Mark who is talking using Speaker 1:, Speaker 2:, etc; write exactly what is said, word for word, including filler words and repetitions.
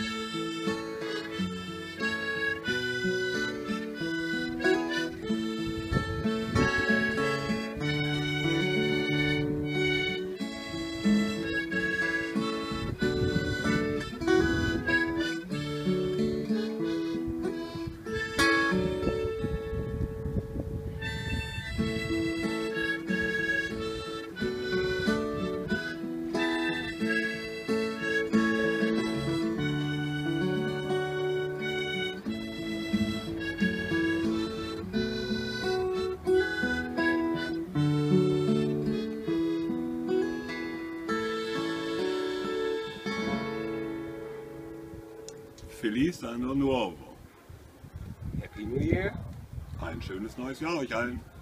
Speaker 1: Feliz Anno Nuovo.
Speaker 2: Happy New Year.
Speaker 1: Ein schönes neues Jahr euch allen.